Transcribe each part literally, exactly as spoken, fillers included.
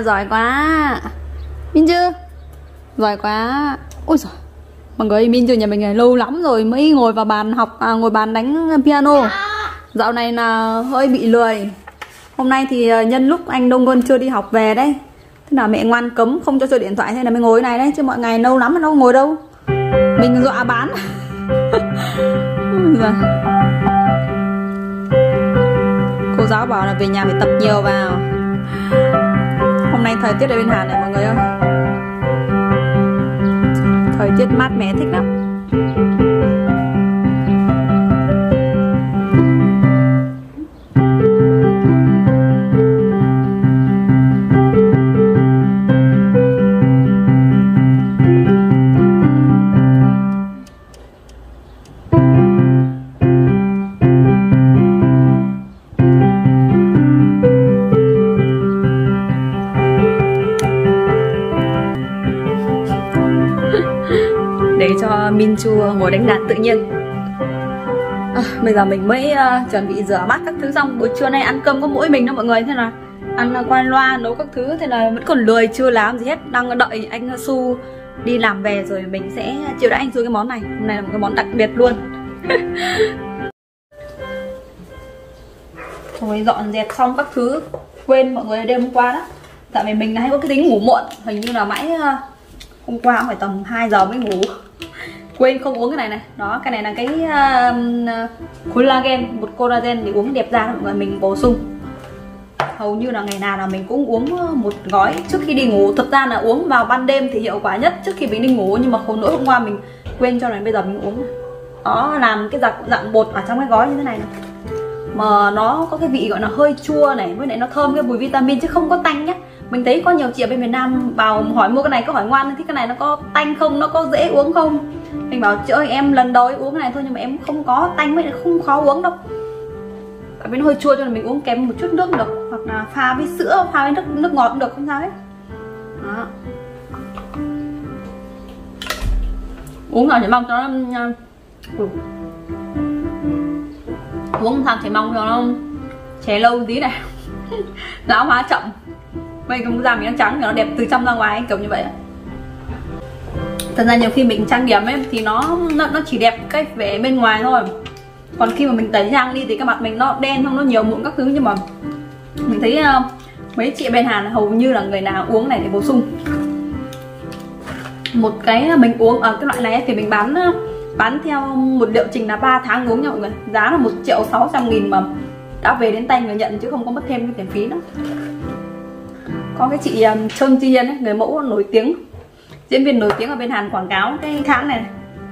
giỏi quá. Min chưa? Giỏi quá. Ôi giời. Mọi người, Min chưa nhà mình này lâu lắm rồi mới ngồi vào bàn học, à, ngồi bàn đánh piano. Dạo này là hơi bị lười. Hôm nay thì nhân lúc anh Đông Quân chưa đi học về đấy, thế là mẹ ngoan cấm không cho chơi điện thoại, thế là mới ngồi này đấy. Chứ mọi ngày lâu lắm mà đâu ngồi đâu. Mình dọa bán. Cô giáo bảo là về nhà phải tập nhiều vào. Hôm nay thời tiết ở bên Hàn này mọi người ơi, thời tiết mát mẻ thích lắm. Để cho Min Chu ngồi đánh đàn tự nhiên. À, bây giờ mình mới uh, chuẩn bị rửa bát các thứ xong. Buổi trưa nay ăn cơm có mỗi mình đó mọi người. Thế là ăn qua loa nấu các thứ. Thế là vẫn còn lười chưa làm gì hết. Đang đợi anh Su đi làm về rồi mình sẽ chiều đãi anh Su cái món này. Hôm nay là một cái món đặc biệt luôn. Rồi dọn dẹp xong các thứ. Quên mọi người đêm hôm qua đó. Tại vì mình hay có cái tính ngủ muộn. Hình như là mãi uh, hôm qua cũng phải tầm hai giờ mới ngủ. Quên không uống cái này này. Đó, cái này là cái uh, collagen, một collagen để uống đẹp da mọi người, mình bổ sung. Hầu như là ngày nào là mình cũng uống một gói trước khi đi ngủ. Thực ra là uống vào ban đêm thì hiệu quả nhất trước khi mình đi ngủ, nhưng mà khổ nỗi hôm qua mình quên cho nên bây giờ mình uống. Đó, làm cái dạng, dạng bột ở trong cái gói như thế này này. Mà nó có cái vị gọi là hơi chua này, với lại nó thơm cái mùi vitamin chứ không có tanh nhá. Mình thấy có nhiều chị ở bên miền Nam vào hỏi mua cái này, có hỏi ngoan thì cái này nó có tanh không, nó có dễ uống không. Mình bảo chị ơi em lần đầu uống cái này thôi, nhưng mà em không có tanh với không khó uống đâu. Tại vì nó hơi chua cho nên mình uống kèm một chút nước được, hoặc là pha với sữa, pha với nước, nước ngọt cũng được, không sao hết. Đó. Uống nào chỉ mong cho nó ừ. Uống sao chỉ mong cho nó trẻ lâu tí này. Lão hóa chậm. Bây giờ da mình nó trắng nó đẹp từ trong ra ngoài kiểu như vậy. Thật ra nhiều khi mình trang điểm ấy thì nó nó, nó chỉ đẹp cái vẻ bên ngoài thôi. Còn khi mà mình tẩy trang đi thì cái mặt mình nó đen không, nó nhiều mụn các thứ. Nhưng mà mình thấy uh, mấy chị bên Hàn hầu như là người nào uống này để bổ sung. Một cái mình uống ở uh, cái loại này thì mình bán uh, bán theo một liệu trình là ba tháng uống nha mọi người. Giá là một triệu sáu trăm nghìn mà đã về đến tay người nhận chứ không có mất thêm cái tiền phí nữa. Có cái chị um, Chon Ji Hyun ấy, người mẫu nổi tiếng, diễn viên nổi tiếng ở bên Hàn quảng cáo cái hãng này, này.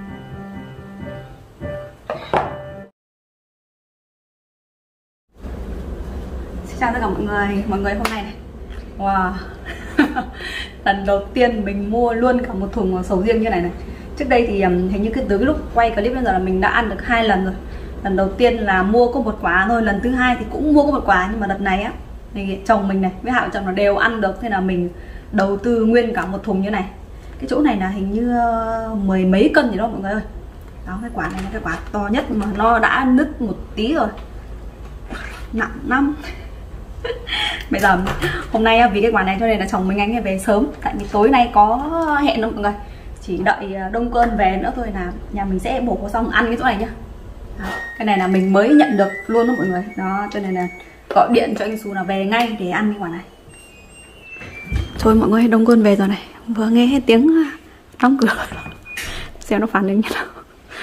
Xin chào tất cả mọi người. Mọi người hôm nay này, wow. Lần đầu tiên mình mua luôn cả một thùng sầu riêng như này này. Trước đây thì um, hình như cái từ cái lúc quay clip bây giờ là mình đã ăn được hai lần rồi. Lần đầu tiên là mua có một quả thôi, lần thứ hai thì cũng mua có một quả, nhưng mà đợt này á thì chồng mình này với hai vợ chồng là đều ăn được, thế là mình đầu tư nguyên cả một thùng như này. Cái chỗ này là hình như mười mấy cân gì đó mọi người ơi. Đó, cái quả này là cái quả to nhất mà nó đã nứt một tí rồi, nặng lắm. Bây giờ hôm nay vì cái quả này cho nên là chồng mình anh về sớm, tại vì tối nay có hẹn đó mọi người. Chỉ đợi Đông Cơn về nữa thôi là nhà mình sẽ bổ xong ăn cái chỗ này nhá. Đó, cái này là mình mới nhận được luôn đó mọi người. Đó, cho nên là gọi điện cho anh Su là về ngay để ăn cái quả này. Thôi mọi người, Đông Cơn về rồi này. Vừa nghe hết tiếng đóng cửa. Xem nó phản ứng như nào.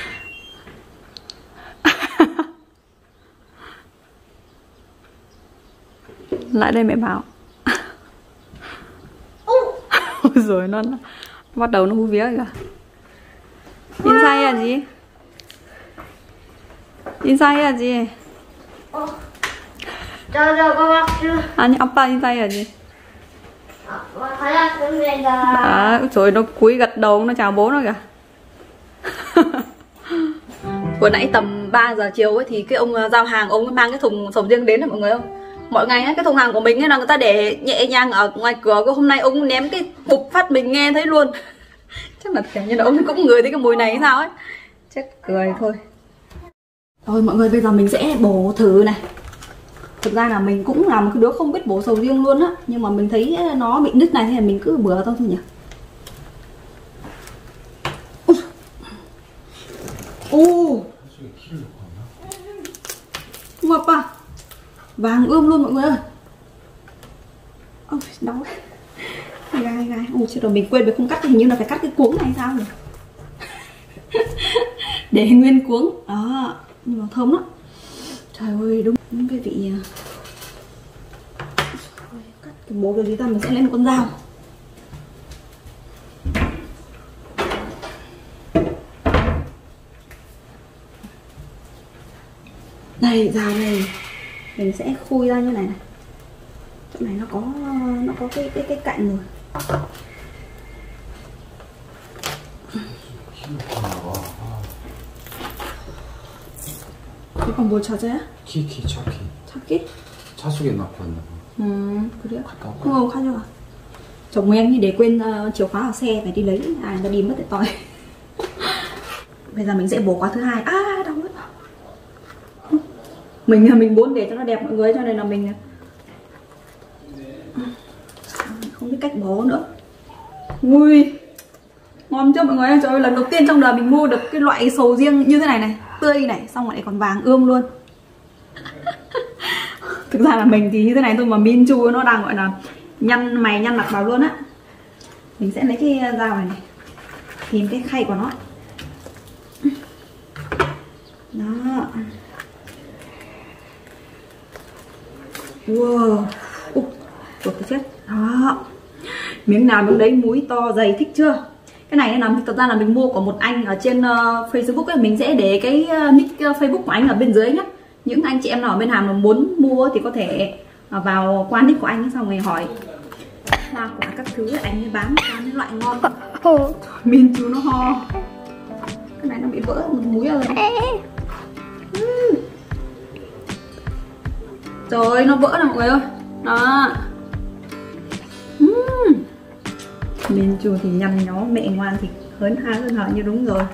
Lại đây mẹ bảo. Ôi rồi nó, nó bắt đầu nó hú vía kìa. 인사해야지. 인사해야지. 어. 저저거 박수. 아니 아빠 인사해야지. 아빠 반갑습니다. Đó, rồi nó cúi gật đầu, nó chào bố nó kìa. Vừa nãy tầm ba giờ chiều ấy thì cái ông giao hàng, ông ấy mang cái thùng sầu riêng đến rồi mọi người không? Mọi ngày ấy, cái thùng hàng của mình ấy là người ta để nhẹ nhàng ở ngoài cửa, hôm nay ông ném cái bục phát mình nghe thấy luôn. Chắc là kiểu như là ông cũng ngửi thấy cái mùi này hay sao ấy. Chắc cười thôi. Rồi mọi người, bây giờ mình sẽ bổ thử này. Thực ra là mình cũng là một cái đứa không biết bổ sầu riêng luôn á, nhưng mà mình thấy nó bị nứt này thì mình cứ bừa thôi nhỉ. Ô, ngọt à, vàng ươm luôn mọi người ơi. Ôi, đau gai gai. Ôi chết rồi, mình quên mình không cắt, hình như là phải cắt cái cuống này hay sao nhỉ. Để nguyên cuống đó, nhưng mà thơm lắm. Trời ơi, đúng, đúng cái vị. Cắt cái bố cái gì ta, mình sẽ lấy một con dao. Đây, dao này mình sẽ khui ra như này này. Chỗ này nó có nó có cái cái cái cạnh rồi. 이건 뭘 찾아요? 키, 키, 차 키. 찾기? 차 속에 넣고 왔나 봐. Ừ, 그래요? Không, không rồi. Chồng em thì để quên uh, chìa khóa ở xe, phải đi lấy, ai người ta đi mất để toi. Bây giờ mình sẽ bổ qua thứ hai. À, đau quá. Mình mình muốn để cho nó đẹp mọi người, cho nên là mình không biết cách bó nữa. Ui, ngon chưa mọi người? Trời ơi, lần đầu tiên trong đời mình mua được cái loại sầu riêng như thế này này, tươi này, xong rồi lại còn vàng ươm luôn. Thực ra là mình thì như thế này thôi mà Min Chu nó đang gọi là nhăn mày nhăn mặt vào luôn á. Mình sẽ lấy cái dao này này, tìm cái khay của nó. Đó. Wow. Ủa, tôi chết. Đó. Miếng nào miếng đấy, múi to dày, thích chưa? Cái này là thật ra là mình mua của một anh ở trên uh, Facebook ấy. Mình sẽ để cái uh, nick uh, Facebook của anh ở bên dưới nhé. Những anh chị em nào ở bên Hàn mà muốn mua thì có thể uh, vào qua nick của anh xong rồi hỏi hoa quả các thứ anh ấy bán bán những loại ngon. Min chú nó ho. Cái này nó bị vỡ một múi rồi. uhm. Trời ơi, nó vỡ nè mọi người ơi. Đó. uhm. Min chú thì nhăn nhó, mẹ ngoan thì hớn há hơn hở như đúng rồi.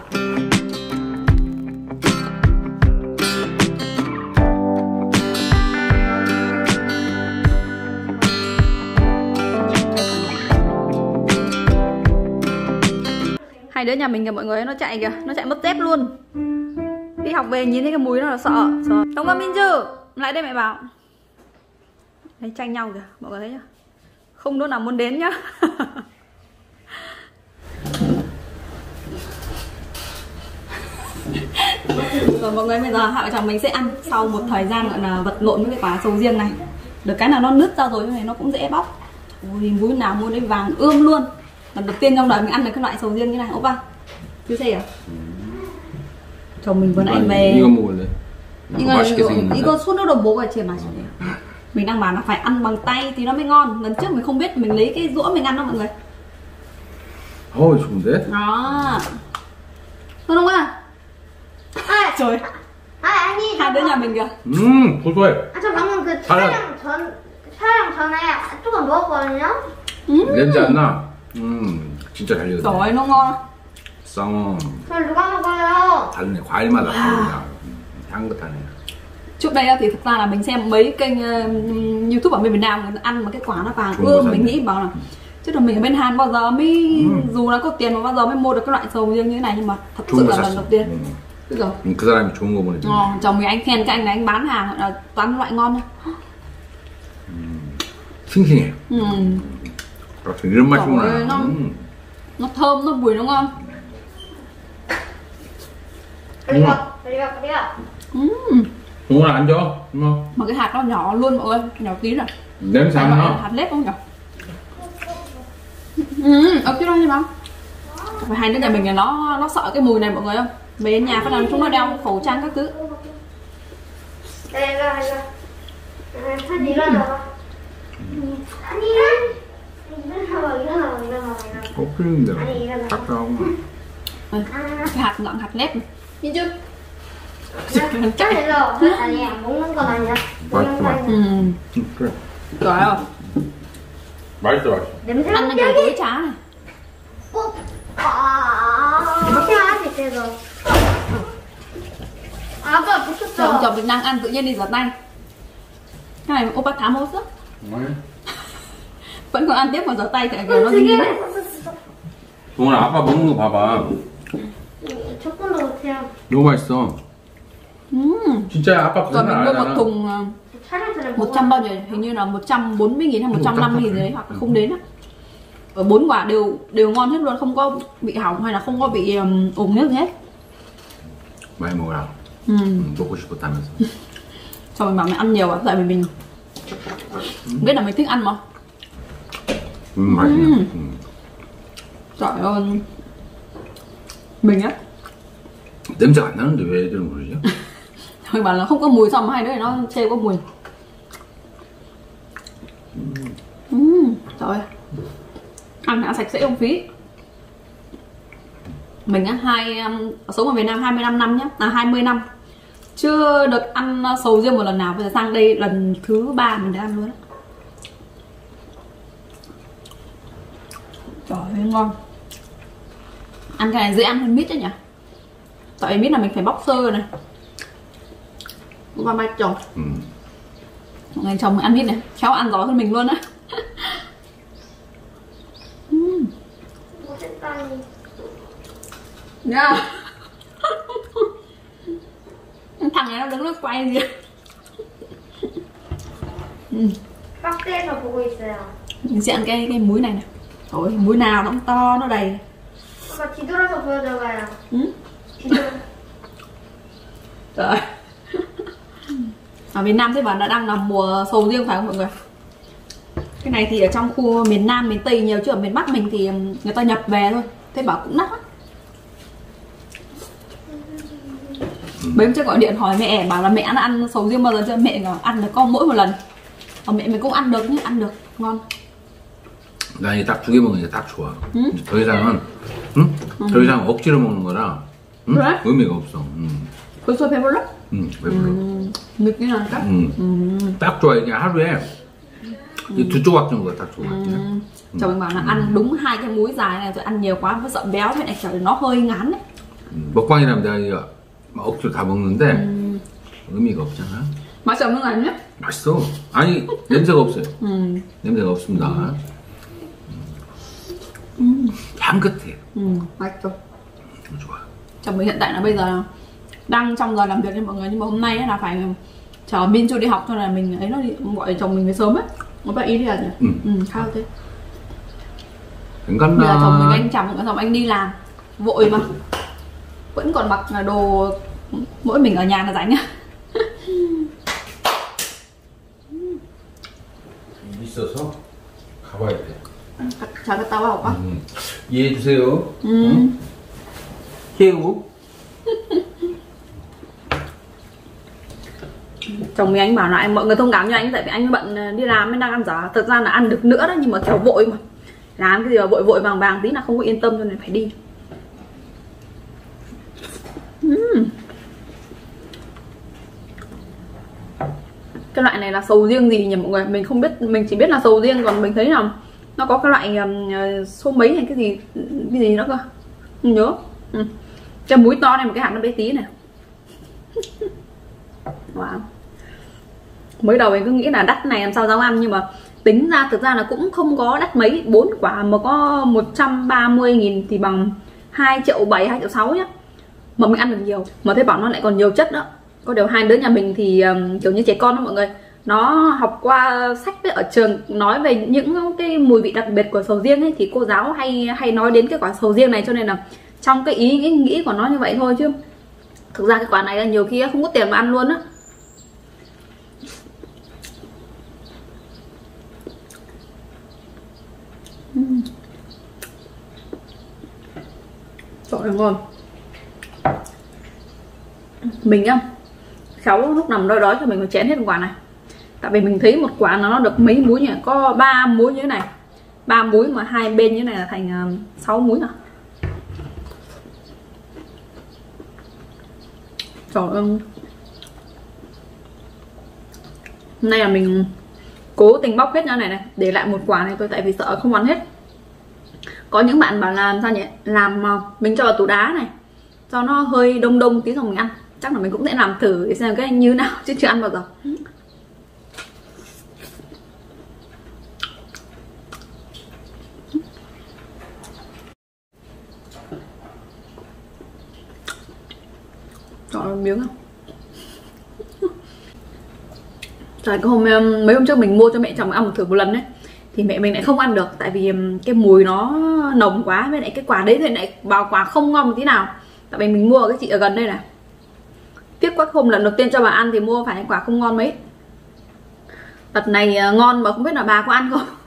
Hai đứa nhà mình kìa mọi người, nó chạy kìa, nó chạy mất dép luôn. Đi học về nhìn thấy cái mùi nó là sợ. Sợ. Đúng không Min Chu? Lại đây mẹ bảo. Đấy, tranh nhau kìa, mọi người thấy chưa? Không đứa nào muốn đến nhá. Rồi mọi người, bây giờ hai vợ chồng mình sẽ ăn sau một thời gian gọi là vật lộn với cái quả sầu riêng này. Được cái là nó nứt ra rồi, như này nó cũng dễ bóc. Ui, múi nào mua đấy vàng ươm luôn. Lần đầu tiên trong đời mình ăn được cái loại sầu riêng như này, 오빠. 주세요. chồng mình vừa nãy về. 이거 먹을래? 이거 이거 이거 손으로 먹어야 제일 맛있네요. Mình đang bảo là phải ăn bằng tay thì nó mới ngon. Lần trước mình không biết, mình lấy cái dũa mình ăn đó mọi người. 어, 좋은데? Đó. Đúng không ạ? 아, Trời. 아, 아니. Hai đứa nhà mình kìa. 음, 고소해. 아, 저 방금 그 촬영 전 촬영 전에 조금 먹었거든요. 음. 냄새 안 나? 음, 진짜 잘 익었네. Trời ơi, nó ngon. 쌍. 그걸 누가 먹어요? 다르네. 과일마다 다르냐. 향긋하네. Trước đây thì thực ra là mình xem mấy kênh uh, YouTube ở bên Việt Nam người ta ăn mà cái quả nó vàng ươm, mình nghĩ bảo là chứ là mình ở bên Hàn bao giờ mới ừ. dù là có tiền mà bao giờ mới mua được cái loại sầu riêng như thế này, nhưng mà thật sự là lần đầu tiên. Ừ. Rồi. 그 사람이 좋은 거 보내줘. Ờ, chồng mình anh khen cái anh này anh bán hàng là toàn loại ngon thôi. 음, 싱싱해. Ừ. 이런 맛이구나. nó, 음. nó thơm, nó bùi, nó ngon. 그리고 그리고 그리고. Ừ. 오늘 앉아. 뭐. Mà cái hạt nó nhỏ luôn mọi người, nhỏ tí rồi. 냄새 안 나. Hạt lép không nhỉ? Ừ, ở cái đó như bao. Phải hai đứa nhà mình là nó nó sợ cái mùi này mọi người không? Về đến nhà phát là chúng nó đeo khẩu trang các thứ. 내가 이거 한 일어나봐. 아니 일어나봐 일어나봐 일어나봐. 어, 풀린다. 아니 일어나. 딱 나오고. Cái hạt nặng hạt lép. Nhìn chưa? 짜리로 아니 먹는 건 아니야. 먹는 거 아니야. Ừ. 그래. Trời ơi. 맛있어, 맛있어. 냄새 Ăn nó kiểu với trá này. 어? 아, 이렇게 하지 그래도. 아빠 Chồng 붙였어. chồng mình đang ăn tự nhiên đi rửa tay. Cái này oppa thả mốt á. Ngon. Vẫn còn ăn tiếp mà rửa tay tại nó dính dính đấy. 동훈아 아빠 먹는 거 봐봐. 조금도 못해요. 너무 맛있어. Ừm. 진짜 아빠 Rồi 거짓말 mình 안 mua một 하잖아. thùng uh, 촬영 전에 một trăm bao nhiêu, hình như là một trăm bốn mươi nghìn hay một trăm năm mươi nghìn gì đấy, hoặc là không đến á. Ở bốn quả đều đều ngon hết luôn, không có bị hỏng hay là không có bị um, ủng nước gì hết. 많이 먹어라. Ừ. 응, 먹고 싶었다면서. Xong mình bảo mẹ ăn nhiều á, tại vì mình biết là mình thích ăn mà. 음, 맛있네. 음. 음. Trời ơi, mình á, 냄새가 안 나는데 왜 애들은 그러지? mình bảo là không có mùi, xong hai đứa này nó chê có mùi. Uhm, trời ơi, ăn đã sạch sẽ không phí. Mình á, hai um, sống ở Việt Nam hai mươi lăm năm nhá, à hai mươi năm chưa được ăn sầu riêng một lần nào, bây giờ sang đây lần thứ ba mình đã ăn luôn á. Trời ơi ngon. Ăn cái này dễ ăn hơn mít chứ nhỉ? Tại vì mít là mình phải bóc sơ này. Qua mai chồng. 음. Ngày chồng mình ăn mít này, khéo ăn giỏi hơn mình luôn á. uhm. 못했다니. Yeah. Thằng này nó đứng nó quay gì. uhm. 박스에서 보고 있어요. Mình sẽ ăn cái cái muối này nè. Ôi, muối nào nó cũng to, nó đầy. 아빠 뒤돌아서 보여줘봐요. Ừ? 뒤돌아. Trời. Ở Việt Nam thế bảo là đang là mùa sầu riêng phải không mọi người? Cái này thì ở trong khu miền Nam, miền Tây nhiều, chứ ở miền Bắc mình thì người ta nhập về thôi. Thế bảo cũng đắt. Mấy hôm trước gọi điện hỏi mẹ, bảo là mẹ đã ăn sầu riêng bao giờ chưa? Mẹ bảo ăn được có mỗi một lần. Ở mẹ mình cũng ăn được nhé, ăn được, ngon. 나 이제 딱 두 개 먹으니까 딱 좋아. 응? 이제 더 이상은, 응? 더 이상 억지로 먹는 거라, 응? 그래? 의미가 없어. 응, 벌써 배불러? 응, 배불러. 음, 느끼는 않을까? 응, 음. 딱 좋아. 이게 하루에 이 두 조각 정도가 딱 좋아. 음. Chồng mình bảo là ăn đúng hai cái múi dài này rồi ăn nhiều quá nó sợ béo, thế này trời nó hơi ngán đấy. 음, 먹방이라면 내가 이거 막 억지로 다 먹는데 음. 의미가 없잖아. 맛이 없는 거 아니야? 맛있어. 아니 냄새가 없어요. 음. 냄새가 없습니다. 음. 향긋해. 음. 맛있어. 좋아. Chồng mình hiện tại là bây giờ đang trong giờ làm việc với mọi người, nhưng mà hôm nay là phải chờ Min cho đi học, cho là mình ấy nó đi, gọi chồng mình về sớm ấy. Nó bảo ý đi à nhỉ? Ừ. Ừ, sao thế? Cảm Bây giờ chồng mình anh chồng chồng anh đi làm vội mà vẫn còn mặc đồ, mỗi mình ở nhà là rảnh á. 있어서 가봐야 돼. Chào các tao học á. 음. 이해해 주세요. Ừ. 응? 희우. Chồng mình anh bảo là anh mọi người thông cảm cho anh, tại vì anh bận đi làm mới đang ăn dở. Thật ra là ăn được nữa đó, nhưng mà kiểu vội mà, làm cái gì mà vội vội vàng vàng tí là không có yên tâm, cho nên phải đi. uhm. Cái loại này là sầu riêng gì nhỉ mọi người? Mình không biết, mình chỉ biết là sầu riêng, còn mình thấy là nó có cái loại um, số mấy hay cái gì cái gì nữa cơ, không nhớ. ừ. Cái múi to này, một cái hạt nó bé tí này. Wow. Mới đầu mình cứ nghĩ là đắt này làm sao dám ăn, nhưng mà tính ra thực ra là cũng không có đắt mấy. Bốn quả mà có một trăm ba mươi nghìn thì bằng hai triệu bảy, hai triệu sáu nhá. Mà mình ăn được nhiều, mà thấy bảo nó lại còn nhiều chất đó. Có điều hai đứa nhà mình thì um, kiểu như trẻ con đó mọi người, nó học qua sách ấy, ở trường nói về những cái mùi vị đặc biệt của sầu riêng ấy, thì cô giáo hay hay nói đến cái quả sầu riêng này, cho nên là trong cái ý, ý nghĩ của nó như vậy thôi, chứ thực ra cái quả này là nhiều khi không có tiền mà ăn luôn á. uhm. Trời ơi ngon. Mình á, khéo lúc nằm đói đói cho mình phải chén hết quả này, tại vì mình thấy một quả nó được mấy múi nhỉ, có ba múi như thế này, ba múi mà hai bên như thế này là thành uh, sáu múi à. Trời ơi, hôm nay là mình cố tình bóc hết như này này, để lại một quả này thôi, tại vì sợ không ăn hết. Có những bạn bảo làm sao nhỉ, làm mình cho vào tủ đá này cho nó hơi đông đông tí rồi mình ăn. Chắc là mình cũng sẽ làm thử để xem cái như nào, chứ chưa ăn bao giờ. Chọn miếng không? Tại cái hôm mấy hôm trước mình mua cho mẹ chồng ăn một thử một lần đấy, thì mẹ mình lại không ăn được, tại vì cái mùi nó nồng quá, với lại cái quả đấy thì lại vào quả không ngon một tí nào. Tại vì mình mua ở cái chị ở gần đây này, tiếc quá hôm lần đầu tiên cho bà ăn thì mua phải quả không ngon mấy. Đợt này ngon mà không biết là bà có ăn không.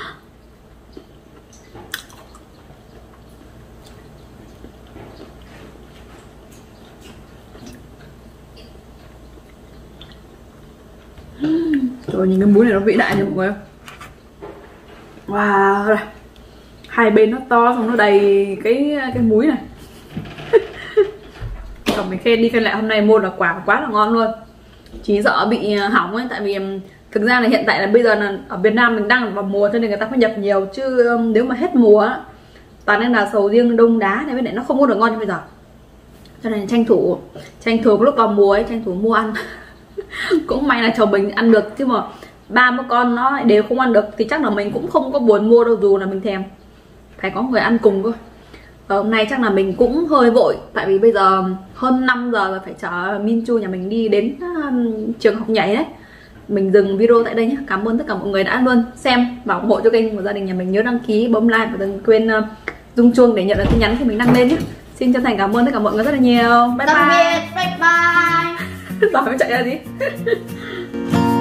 Trời, nhìn cái muối này nó vĩ đại nha mọi người. Wow, hai bên nó to xong nó đầy cái cái muối này. Còn mình khen đi khen lại, hôm nay mua là quả quá là ngon luôn. Chỉ sợ bị hỏng ấy, tại vì thực ra là hiện tại là bây giờ là ở Việt Nam mình đang vào mùa cho nên người ta phải nhập nhiều, chứ nếu mà hết mùa toàn nên là sầu riêng đông đá này, với lại nó không có được ngon như bây giờ. Cho nên tranh thủ tranh thủ lúc vào mùa ấy, tranh thủ mua ăn. Cũng may là chồng mình ăn được, chứ mà ba bố con nó đều không ăn được thì chắc là mình cũng không có buồn mua đâu, dù là mình thèm. Phải có người ăn cùng thôi. Và hôm nay chắc là mình cũng hơi vội, tại vì bây giờ hơn năm giờ rồi, phải chở Minchu nhà mình đi đến um, trường học nhảy đấy. Mình dừng video tại đây nhé. Cảm ơn tất cả mọi người đã luôn xem và ủng hộ cho kênh của gia đình nhà mình. Nhớ đăng ký, bấm like và đừng quên uh, rung chuông để nhận được tin nhắn khi mình đăng lên nhé. Xin chân thành cảm ơn tất cả mọi người rất là nhiều. Bye bye. Bye bye. Rồi mới chạy ra gì.